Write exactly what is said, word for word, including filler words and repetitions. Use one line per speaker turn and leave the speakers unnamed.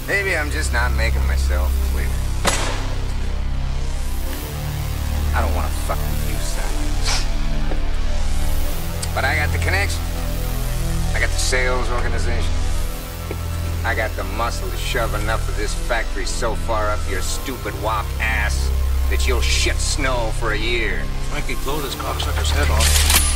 Maybe I'm just not making myself clear. I don't want to fuck with you, son. But I got the connection. I got the sales organization. I got the muscle to shove enough of this factory so far up your stupid wop ass that you'll shit snow for a year.
Frankie blowed his cocksucker's head off.